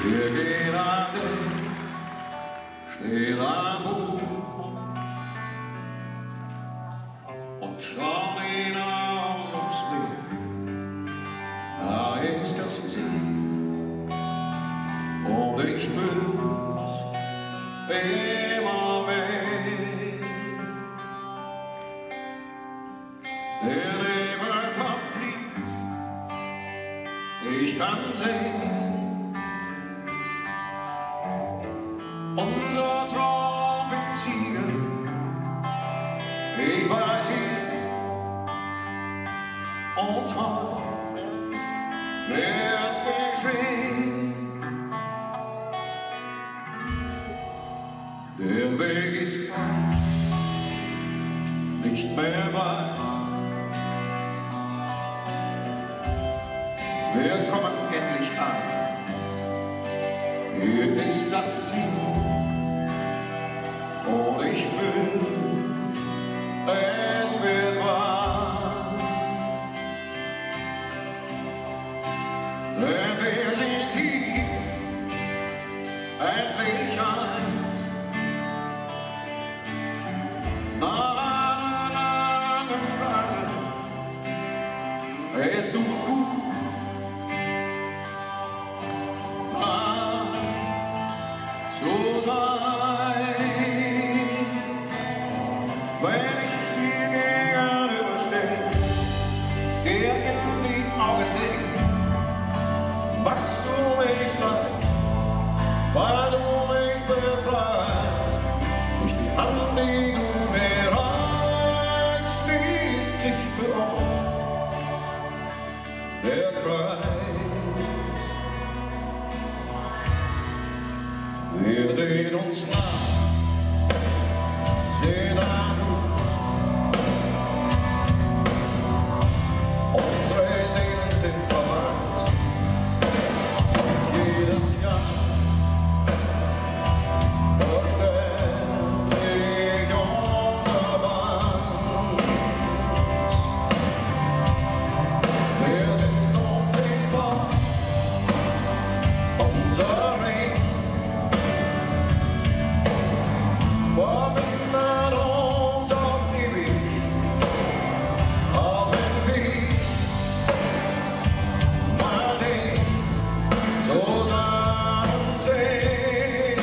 Wir gehen an den stehen am Buch und schauen hinaus aufs Meer. Da ist das Ziel und ich spür's immer mehr. Der Nebel verfliegt, ich kann sehen, unser Traum wird siegen. Ich weiß hier, uns heute wird's geschehen. Der Weg ist frei, nicht mehr weit. Wir kommen endlich an. Hier ist das Ziel und ich fühl, es wird wahr. Denn wir sind hier endlich eins. Nach einer langen Reise, es tut gut. So sein, wenn ich dir gegenüberstehe, dir in die Augen sehe, machst du mich leid, weil du mich befreist. Durch die Hand, die du mir reichst, schließt sich für uns der Kreis. Wir sehen uns nah, sehen an uns. Unsere Seelen sind verwandt. Und jedes Jahr verstärkt sich unser Band. Wir sind unsichtbar, unser Ring verbindet uns auf ewig, auch wenn wir mal nicht zusammen sehen.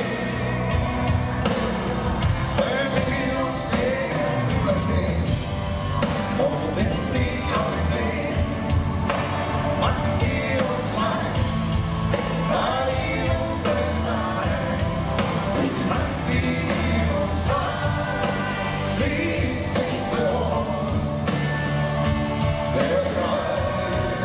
Wenn wir uns gegenüberstehen und uns in die Augen sehen, macht ihr uns leid, weil ihr uns befreit. Durch die Hand, die schließt sich für uns der Kreis.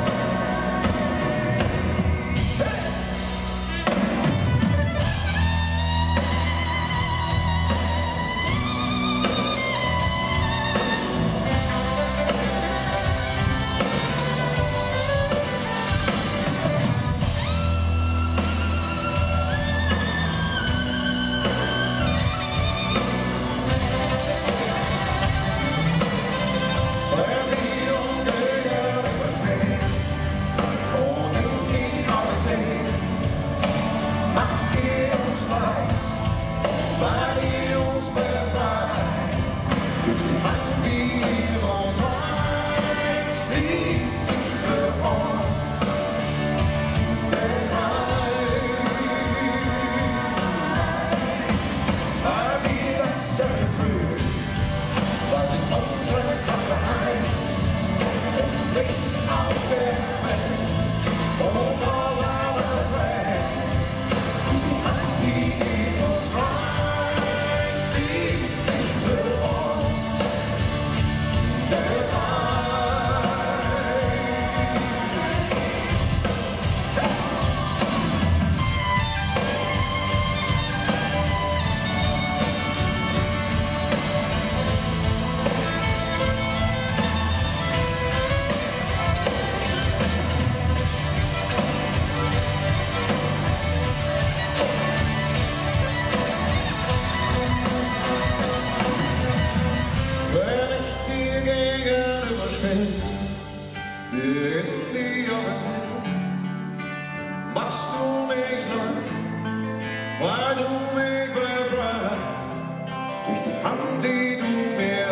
machst du mich neu, weil du mich befreist. Durch die Hand, die du mir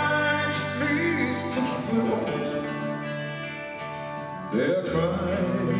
reichst, schließt sich für uns der Kreis.